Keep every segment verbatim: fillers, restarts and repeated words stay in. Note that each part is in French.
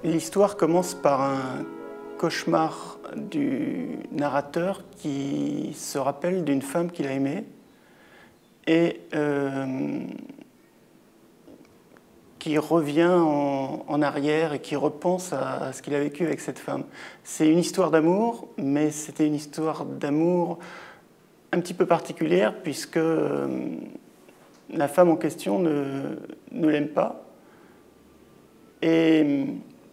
L'histoire commence par un cauchemar du narrateur qui se rappelle d'une femme qu'il a aimée et euh, qui revient en, en arrière et qui repense à, à ce qu'il a vécu avec cette femme. C'est une histoire d'amour, mais c'était une histoire d'amour un petit peu particulière puisque euh, la femme en question ne, ne l'aime pas. Et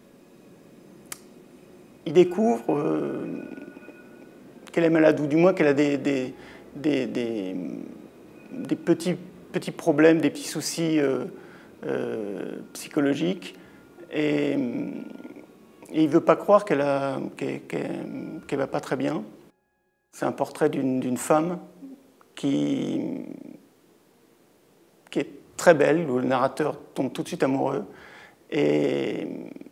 il découvre euh, qu'elle est malade, ou du moins qu'elle a des, des, des, des, des petits, petits problèmes, des petits soucis euh, euh, psychologiques. Et, et il ne veut pas croire qu'elle ne qu'elle, qu'elle, qu'elle va pas très bien. C'est un portrait d'une, d'une femme qui, qui est très belle, où le narrateur tombe tout de suite amoureux. Et,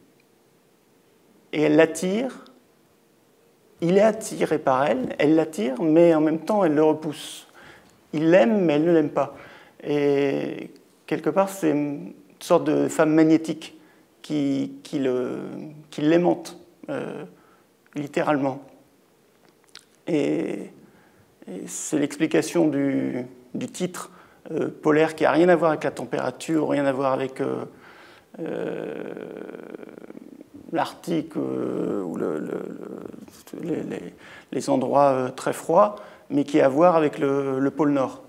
et elle l'attire, il est attiré par elle, elle l'attire, mais en même temps elle le repousse. Il l'aime, mais elle ne l'aime pas. Et quelque part, c'est une sorte de femme magnétique qui, qui, le, qui l'aimante, euh, littéralement. Et, et c'est l'explication du, du titre euh, polaire qui n'a rien à voir avec la température, rien à voir avec euh, euh, l'Arctique euh, ou le, le, le, les, les, les endroits euh, très froids, mais qui a à voir avec le, le pôle Nord.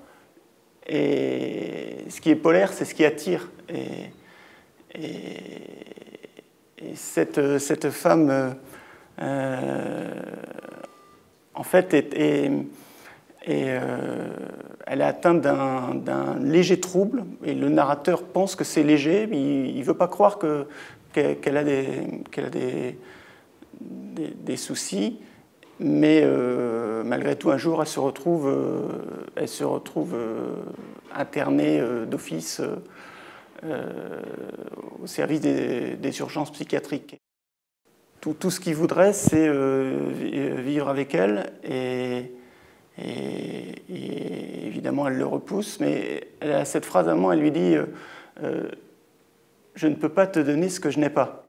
Et ce qui est polaire, c'est ce qui attire. Et, et, et cette, cette femme, euh, en fait, est, est, est, euh, elle est atteinte d'un, d'un léger trouble, et le narrateur pense que c'est léger, mais il ne veut pas croire que qu'elle a des, qu'elle a des, des, des soucis, mais euh, malgré tout, un jour, elle se retrouve, euh, elle se retrouve euh, internée euh, d'office euh, au service des, des urgences psychiatriques. Tout, tout ce qu'il voudrait, c'est euh, vivre avec elle, et, et, et évidemment, elle le repousse, mais elle a cette phrase à un moment, elle lui dit euh, euh, je ne peux pas te donner ce que je n'ai pas.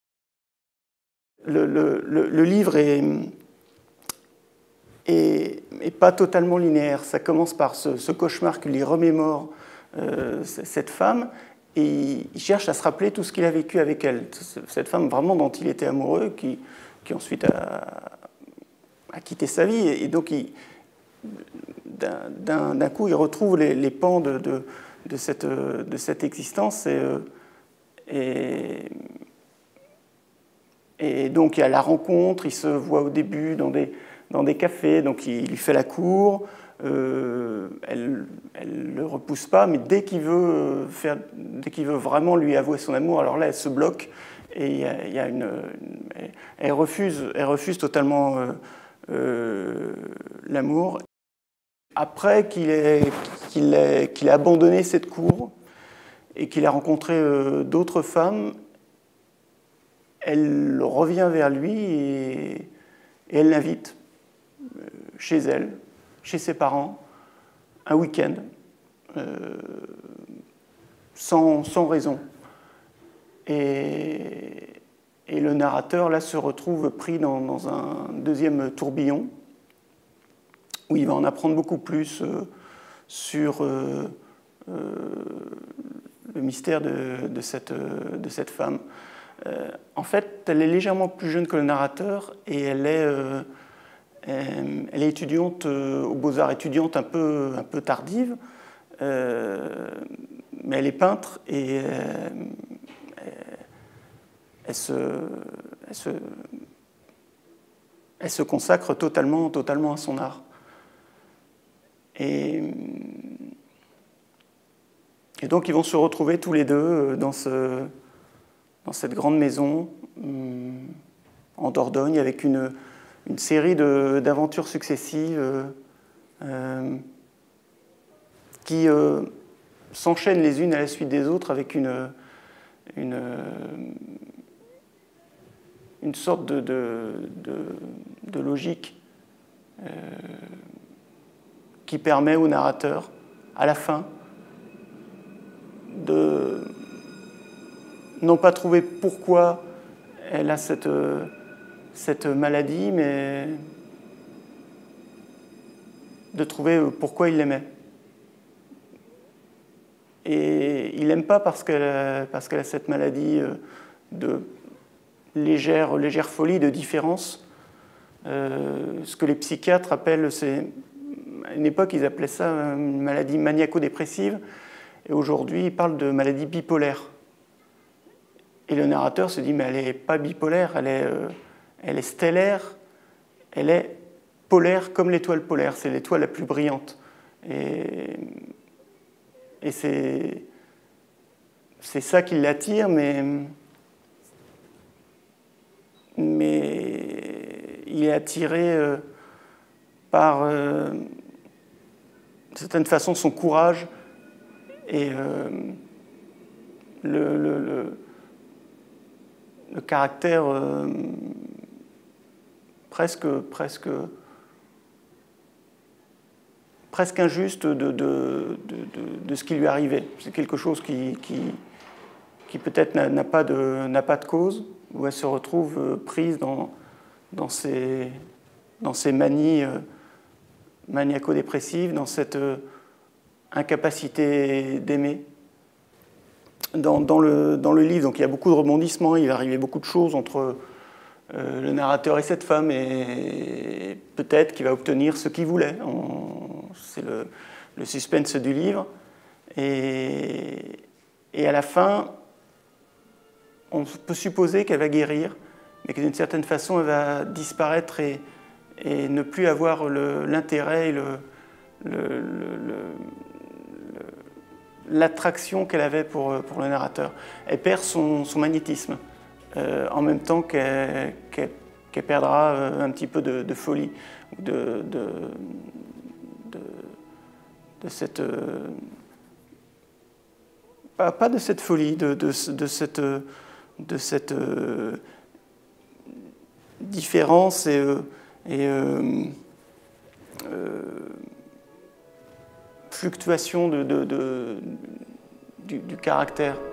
Le, le, le, le livre est, est, est pas totalement linéaire. Ça commence par ce, ce cauchemar qui lui remémore euh, cette femme, et il cherche à se rappeler tout ce qu'il a vécu avec elle. Cette femme vraiment dont il était amoureux, qui, qui ensuite a, a quitté sa vie. Et donc, il, d'un, d'un coup, il retrouve les, les pans de, de, de, cette, de cette existence. Et, Et, et donc il y a la rencontre, il se voit au début dans des, dans des cafés, donc il lui fait la cour, euh, elle ne le repousse pas, mais dès qu'il veut, faire, dès qu'il veut vraiment lui avouer son amour, alors là elle se bloque et il y a, il y a une, une, elle, refuse, elle refuse totalement euh, euh, l'amour. Après qu'il ait, qu'il ait, qu'il ait abandonné cette cour, et qu'il a rencontré euh, d'autres femmes, elle revient vers lui et, et elle l'invite euh, chez elle, chez ses parents, un week-end, euh, sans, sans raison. Et, et le narrateur, là, se retrouve pris dans, dans un deuxième tourbillon, où il va en apprendre beaucoup plus euh, sur euh, euh, le mystère de, de, cette, de cette femme. Euh, en fait, elle est légèrement plus jeune que le narrateur et elle est, euh, elle est étudiante euh, aux Beaux-Arts, étudiante un peu, un peu tardive, euh, mais elle est peintre et euh, elle, se, elle, se, elle se consacre totalement, totalement à son art. Et, Et donc ils vont se retrouver tous les deux dans, ce, dans cette grande maison hum, en Dordogne avec une, une série de, d'aventures successives euh, euh, qui euh, s'enchaînent les unes à la suite des autres avec une, une, une sorte de, de, de, de logique euh, qui permet au narrateur, à la fin, de non pas trouver pourquoi elle a cette, cette maladie, mais de trouver pourquoi il l'aimait. Et il l'aime pas parce qu'elle a, parce qu'elle a cette maladie de légère, légère folie, de différence. Euh, ce que les psychiatres appellent, c'est, à une époque ils appelaient ça une maladie maniaco-dépressive, et aujourd'hui ils parlent de maladie bipolaire. Et le narrateur se dit, mais elle n'est pas bipolaire, elle est, euh, elle est stellaire, elle est polaire comme l'étoile polaire, c'est l'étoile la plus brillante. Et, et c'est, c'est ça qui l'attire, mais, mais il est attiré euh, par, euh, de certaine façon, son courage et euh, le, le, le, le caractère euh, presque, presque, presque injuste de, de, de, de, de ce qui lui arrivait. C'est quelque chose qui, qui, qui peut-être n'a pas de, n'a pas de cause, où elle se retrouve prise dans, dans, ses, dans ses manies euh, maniaco-dépressives, dans cette euh, incapacité d'aimer. Dans, dans, le, dans le livre, donc, il y a beaucoup de rebondissements, il va arriver beaucoup de choses entre euh, le narrateur et cette femme, et, et peut-être qu'il va obtenir ce qu'il voulait. C'est le, le suspense du livre. Et, et à la fin, on peut supposer qu'elle va guérir, mais que d'une certaine façon, elle va disparaître et, et ne plus avoir l'intérêt et le, le, le, le l'attraction qu'elle avait pour, pour le narrateur. Elle perd son, son magnétisme, euh, en même temps qu'elle qu'elle, qu'elle perdra euh, un petit peu de, de folie, de, de, de, de cette... Euh, pas, pas de cette folie, de, de, de cette, de cette euh, différence et... Euh, et euh, euh, fluctuation de, de, de, du, du caractère.